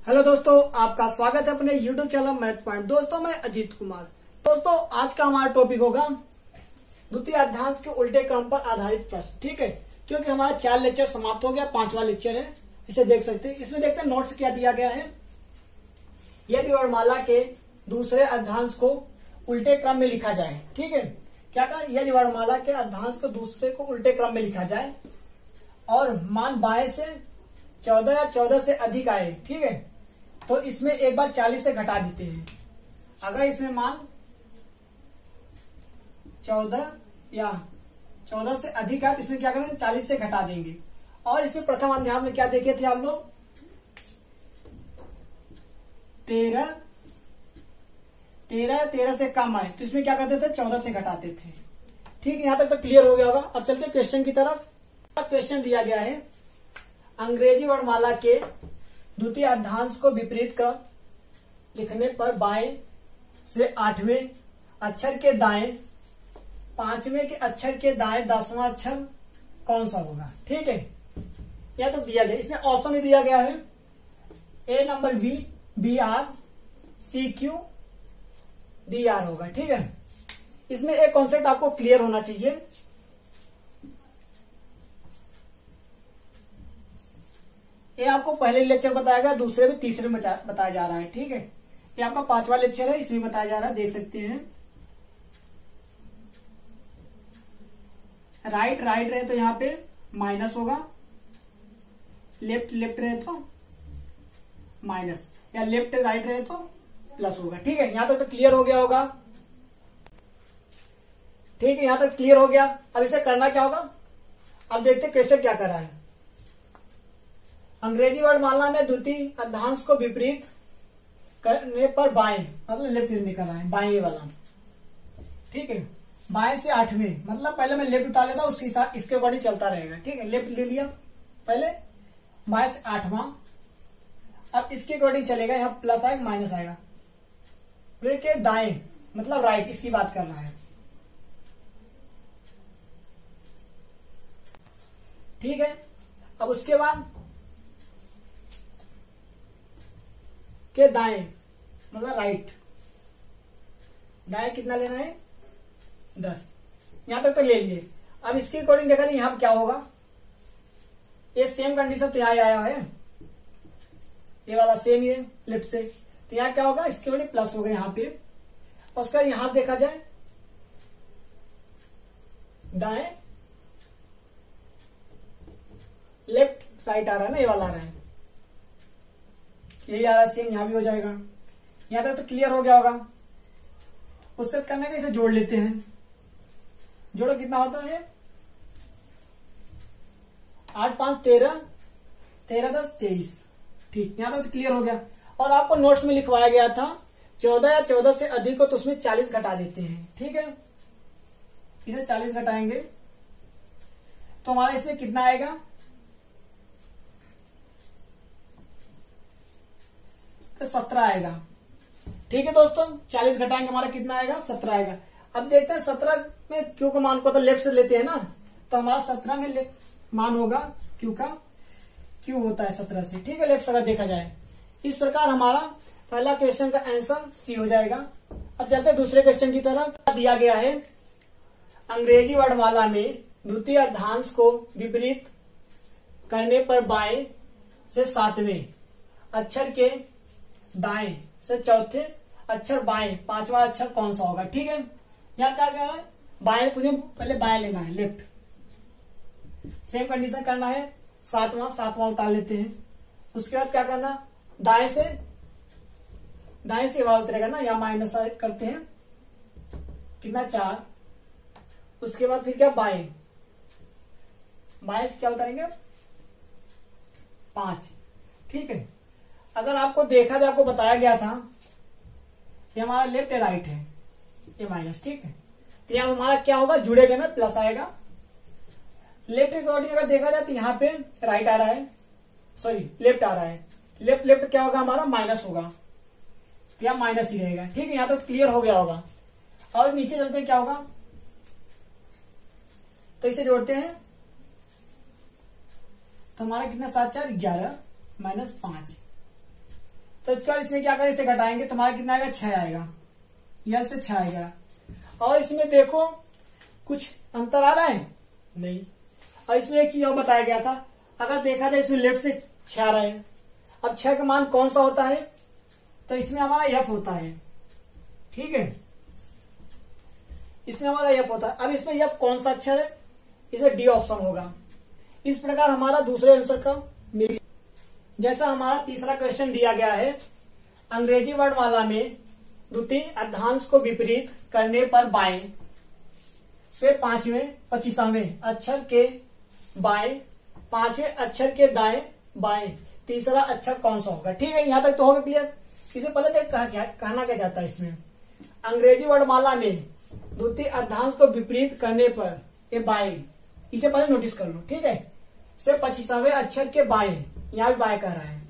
Hello दोस्तों, आपका स्वागत है अपने YouTube चैनल मैथ पॉइंट। दोस्तों मैं अजीत कुमार। दोस्तों आज का हमारा टॉपिक होगा द्वितीय अध्याय के उल्टे क्रम पर आधारित प्रश्न। ठीक है, क्योंकि हमारा 4 लेक्चर समाप्त हो गया, 5वां लेक्चर है, इसे देख सकते हैं। इसमें देखते हैं नोट्स क्या दिया गया है। यदि वर्णमाला के दूसरे अध्याय को उल्टे क्रम में लिखा जाए। ठीक है, क्या कहा, यदि वर्णमाला के अध्याय को दूसरे को उल्टे क्रम में लिखा जाए और मान बाएं से 14 या 14 से अधिक आए, ठीक है, तो इसमें एक बार 40 से घटा देते हैं। अगर इसमें मान 14 या 14 से अधिक आए तो इसमें क्या करेंगे, 40 से घटा देंगे। और इसमें प्रथम अध्याय में क्या देखे थे हम लोग, 13 से कम आए तो इसमें क्या करते थे, 14 से घटाते थे। ठीक है, यहां तक तो क्लियर हो गया होगा। अब चलते क्वेश्चन की तरफ। क्वेश्चन दिया गया है, अंग्रेजी वर्णमाला के द्वितीय अध्याय को विपरीत कर लिखने पर बाएं से 8वें अक्षर के दाएं 5वें के अक्षर के दाएं 10वां अक्षर कौन सा होगा। ठीक है, यह तो दिया गया, इसमें ऑप्शन भी दिया गया है, A number V, B R, C Q, D R होगा। ठीक है, इसमें एक कॉन्सेप्ट आपको क्लियर होना चाहिए। ये आपको पहले लेक्चर बताया गया, दूसरे में तीसरे में बताया जा रहा है। ठीक है, ये आपका 5वां लेक्चर है, इसमें बताया जा रहा है, देख सकते हैं। राइट रहे तो यहाँ पे माइनस होगा, लेफ्ट रहे तो माइनस, या लेफ्ट राइट रहे तो प्लस होगा। ठीक है, यहां तक तो क्लियर हो गया होगा। ठीक है, यहां तक क्लियर हो गया। अब इसे करना क्या होगा, अब देखते क्वेश्चन क्या कर रहा है। अंग्रेजी वर्णमाला में द्वितीय अध्याय को विपरीत करने पर बाएं, मतलब लेफ्ट निकल रहा है, बाएं वाला। ठीक है, बाएं से 8वें, मतलब पहले मैं लेफ्ट उतार लेता हूं, उसके साथ इसके अकॉर्डिंग चलता रहेगा। ठीक है, लेफ्ट ले लिया पहले, बाएं से 8वां, अब इसके अकॉर्डिंग चलेगा, यहाँ प्लस आएगा माइनस आएगा, फिर के दाएं मतलब राइट, इसकी बात कर रहा है। ठीक है, अब उसके बाद के दाएं मतलब राइट, दाएं कितना लेना है, 10। यहां तक तो ले लिए। अब इसके अकॉर्डिंग देखा जाए यहां क्या होगा, ये सेम कंडीशन तो यहां आया है, ये वाला सेम ही है लेफ्ट से, तो यहां क्या होगा, इसके अकॉर्डिंग प्लस हो गया यहाँ पे। उसका यहां देखा जाए दाएं लेफ्ट राइट आ रहा है ना, ये वाला आ रहा है, यही आ रहा है सेम, यहां भी हो जाएगा। यहां तक तो क्लियर हो गया होगा। उससे करने का इसे जोड़ लेते हैं, जोड़ो कितना होता है, 8 5 13, 13 10 23। ठीक, यहां तक तो क्लियर हो गया। और आपको नोट्स में लिखवाया गया था 14 या 14 से अधिक हो तो उसमें 40 घटा देते हैं। ठीक है, इसे 40 घटाएंगे तो हमारा इसमें कितना आएगा, तो 17 आएगा। ठीक है दोस्तों, 40 घटाएंगे हमारा कितना आएगा, 17 आएगा। अब देखते हैं 17 में क्यू का मान को तो लेफ्ट से लेते हैं ना, तो हमारा 17 में मान होगा क्यू का, क्यू होता है 17 से। ठीक है, लेफ्ट से अगर देखा जाए, इस प्रकार हमारा पहला क्वेश्चन का आंसर सी हो जाएगा। अब चलते हैं दूसरे क्वेश्चन की तरफ। दिया गया है, अंग्रेजी वर्णमाला में द्वितीय अध्याय को विपरीत करने पर बाएं से 7वें अक्षर के दाएं से चौथे अक्षर बाएं 5वां अक्षर कौन सा होगा। ठीक है, यहाँ क्या कह रहा है, बाएं, तुझे पहले बाएं लेना है, लेफ्ट, सेम कंडीशन करना है, 7वां उतार लेते हैं। उसके बाद क्या करना, दाएं से वाला उतरेगा ना, या माइनस करते हैं, कितना 4। उसके बाद फिर क्या, बाएं से क्या उतारेंगे, 5। ठीक है, अगर आपको देखा जाए, आपको बताया गया था ये हमारा लेफ्ट या राइट है, ये माइनस। ठीक है, तो यहाँ हमारा क्या होगा, जुड़ेगा ना, प्लस आएगा। लेफ्ट के अकॉर्डिंग अगर देखा जाए तो यहाँ पे राइट आ रहा है, सॉरी लेफ्ट आ रहा है, लेफ्ट क्या होगा हमारा, माइनस होगा, तो यहाँ माइनस ही रहेगा। ठीक है, यहाँ तो क्लियर हो गया होगा। और नीचे चलते हैं, क्या होगा, तो इसे जोड़ते हैं तो हमारा कितना 7 4 11 -5। तो इसके बाद इसमें क्या करें, इसे घटाएंगे, तुम्हारा कितना आएगा, 6 आएगा, यह से 6 आएगा। और इसमें देखो कुछ अंतर आ रहा है नहीं। और इसमें एक चीज और बताया गया था, अगर देखा जाए इसमें लेफ्ट से 6 आ रहा है। अब 6 का मान कौन सा होता है, तो इसमें हमारा एफ होता है, ठीक है, इसमें हमारा एफ होता है। अब इसमें एफ कौन सा अक्षर है, इसमें डी ऑप्शन होगा। इस प्रकार हमारा दूसरे आंसर का मिल। जैसा हमारा तीसरा क्वेश्चन दिया गया है, अंग्रेजी वर्णमाला में द्वितीय अर्धांश को विपरीत करने पर बाएं से 5वें 25वें अक्षर के बाएं, 5वें अक्षर के दाएं बाएं तीसरा अक्षर कौन सा होगा। ठीक है, यहां तक तो होगा क्लियर। इसे पहले देख कहना क्या जाता है, इसमें अंग्रेजी वर्णमाला में द्वितीय अर्धांश को विपरीत करने पर ये बाएं, इसे पहले नोटिस कर लो, ठीक है। से 25वें अक्षर के बाएं, यहां भी बाएं कह रहा है,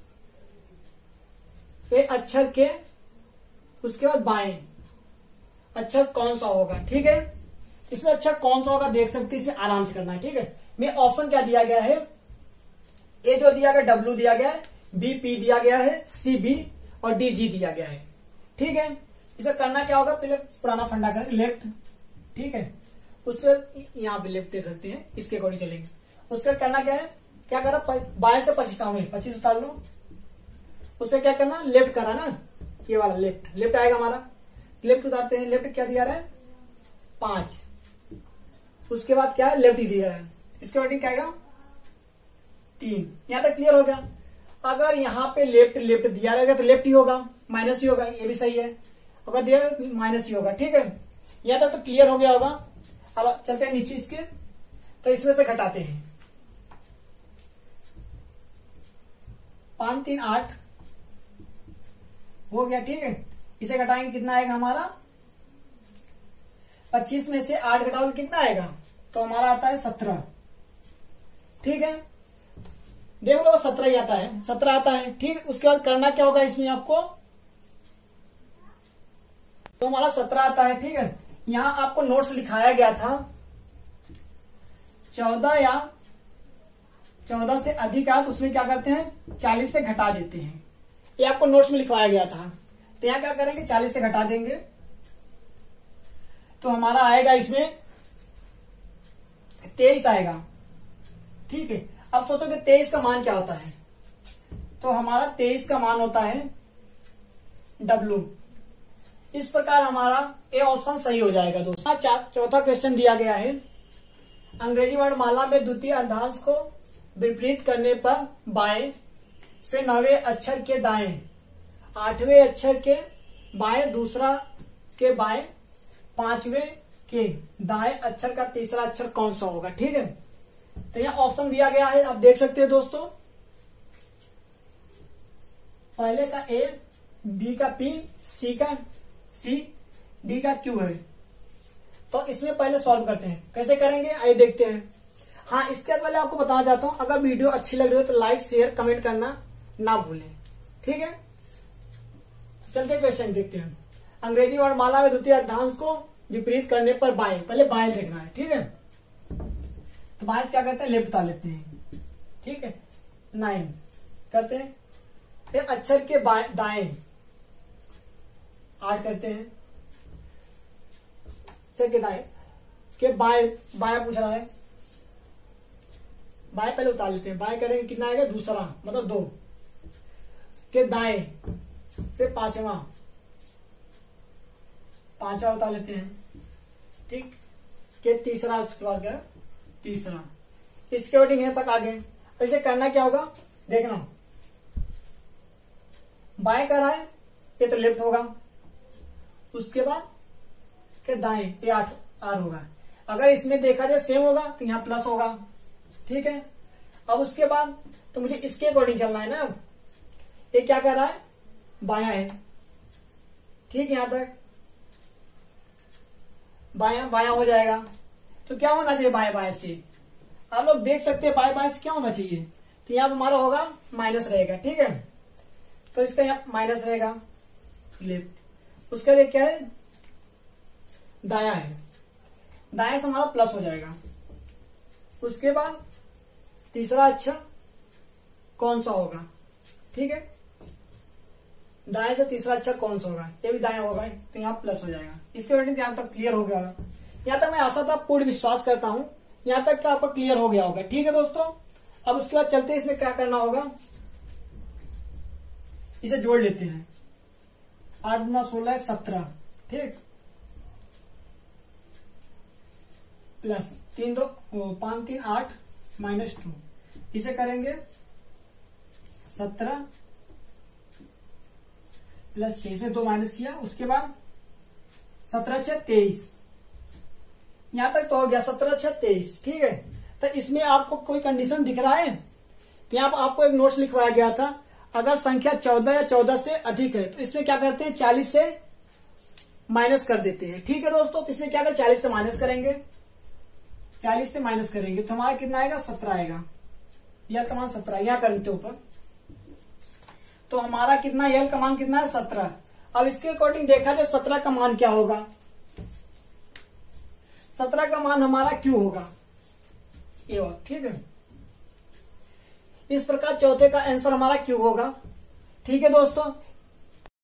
ये अक्षर के उसके बाद बाएं अक्षर कौन सा होगा। ठीक है, इसमें अक्षर कौन सा होगा देख सकते हैं, इसमें आराम से करना है। ठीक है, मैं ऑप्शन क्या दिया गया है, ए जो दिया गया डब्ल्यू दिया गया है, बी पी दिया गया है, सी बी और डी जी दिया गया है। ठीक है, इसे करना क्या होगा, पहले पुराना फंडा करें, लेफ्ट, ठीक है, उससे यहाँ पे लेफ्ट दे सकते हैं, इसके अकॉर्डिंग चलेंगे। उससे करना क्या है, क्या करा, बाएं से 25वें 25 उतार लो, उससे क्या करना, लेफ्ट करा ना, ये वाला लेफ्ट, लेफ्ट आएगा हमारा, लेफ्ट उतारते हैं। लेफ्ट क्या दिया रहा है, 5, उसके बाद क्या है, लेफ्ट ही दिया है, इसके अकॉर्डिंग क्या आएगा, 3। यहां तक क्लियर हो गया। अगर यहाँ पे लेफ्ट लेफ्ट दिया रहेगा तो लेफ्ट ही होगा, माइनस ही होगा, ये भी सही है, अगर दिया माइनस ही होगा। ठीक है, यहां तक तो क्लियर हो गया होगा। अब चलते हैं नीचे इसके, तो इसमें से घटाते हैं, 5 3 8 हो गया। ठीक है, इसे घटाएंगे, कितना आएगा हमारा, 25 में से 8 घटाओगे कितना आएगा, तो हमारा आता है 17। ठीक है, देख लो 17 ही आता है, 17 आता है। ठीक, उसके बाद करना क्या होगा इसमें आपको, तो हमारा 17 आता है। ठीक है, यहां आपको नोट्स लिखाया गया था 14 या 14 से अधिक आया तो उसमें क्या करते हैं, 40 से घटा देते हैं, ये आपको नोट्स में लिखवाया गया था। तो यहां क्या करेंगे, 40 से घटा देंगे, तो हमारा आएगा इसमें 23 आएगा। ठीक है, अब सोचो कि 23 का मान क्या होता है, तो हमारा 23 का मान होता है W। इस प्रकार हमारा ए ऑप्शन सही हो जाएगा दोस्तों। चौथा क्वेश्चन दिया गया है, अंग्रेजी वर्णमाला में द्वितीय अर्धांश को विपरीत करने पर बाएं से 9वें अक्षर के दाएं, 8वें अक्षर के बाएं दूसरा के बाएं, 5वें के दाएं अक्षर का तीसरा अक्षर कौन सा होगा। ठीक है, तो यहाँ ऑप्शन दिया गया है, आप देख सकते हैं दोस्तों, पहले का ए, बी का पी, सी का सी, डी का क्यू है। तो इसमें पहले सॉल्व करते हैं, कैसे करेंगे आइए देखते हैं। हाँ, इसके पहले आपको बताना चाहता हूं, अगर वीडियो अच्छी लग रही हो तो लाइक शेयर कमेंट करना ना भूलें। ठीक है, चलते क्वेश्चन देखते हैं। अंग्रेजी वर्णमाला में द्वितीय अर्धांश को विपरीत करने पर बाएं, पहले बाएं देखना है। ठीक है, तो बाएं क्या करते हैं, लेफ्ट उतार लेते हैं। ठीक है, 9 करते हैं, फिर अक्षर के दाएं 8 करते हैं, अक्षर के दाएं के बाएं पूछ रहा है, बाएं पहले उतार लेते हैं, बाएं करेंगे कितना आएगा, दूसरा मतलब 2 के दाएं से 5वां उतार लेते हैं। ठीक, के तीसरा, उसके बाद क्या, तीसरा, इसके अकॉर्डिंग यहां तक आ गए। इसे करना क्या होगा, देखना, बाएं कर रहा है ये तो लेफ्ट होगा, उसके बाद के दाएं ये 8 आर होगा। अगर इसमें देखा जाए सेम होगा तो यहाँ प्लस होगा। ठीक है, अब उसके बाद तो मुझे इसके अकॉर्डिंग चलना है ना, ये क्या कर रहा है, बायां है। ठीक, यहां तक बायां हो जाएगा, तो क्या होना चाहिए बाएं से, आप लोग देख सकते हैं बाएं से क्या होना चाहिए, तो यहाँ हमारा होगा माइनस रहेगा। ठीक है, तो इसका यहाँ माइनस रहेगा, लेफ्ट, उसका लिए क्या है, दायां है, दाएं से हमारा प्लस हो जाएगा। उसके बाद तीसरा अक्षर कौन सा होगा। ठीक है, दाएं से तीसरा अक्षर कौन सा होगा, ये भी दाएं होगा, तो यहाँ प्लस हो जाएगा। इसके अकॉर्डिंग यहाँ तक क्लियर हो गया होगा। यहाँ तक मैं आशा था, पूर्ण विश्वास करता हूँ यहाँ तक आपको क्लियर हो गया होगा। ठीक है दोस्तों, अब उसके बाद चलते हैं, इसमें क्या करना होगा, इसे जोड़ लेते हैं। 8 गुना 16 17, ठीक, प्लस 3 2 5 3 8 -2, इसे करेंगे 17 प्लस 6, इसमें 2 माइनस किया, उसके बाद 17 6 23, यहां तक तो हो गया 17 6 23। ठीक है, तो इसमें आपको कोई कंडीशन दिख रहा है, तो यहाँ आपको एक नोट्स लिखवाया गया था, अगर संख्या 14 या 14 से अधिक है तो इसमें क्या करते हैं, 40 से माइनस कर देते हैं। ठीक है दोस्तों, तो इसमें क्या करें, 40 से माइनस करेंगे, 40 से माइनस करेंगे तो हमारा कितना आएगा, 17 आएगा। यह का मान 17, यहां कर देते ऊपर, तो हमारा कितना, यल का मान कितना है, 17। अब इसके अकॉर्डिंग देखा जाए 17 का मान क्या होगा, 17 का मान हमारा क्यू होगा, ये होगा। ठीक है, इस प्रकार चौथे का आंसर हमारा क्यू होगा। ठीक है दोस्तों,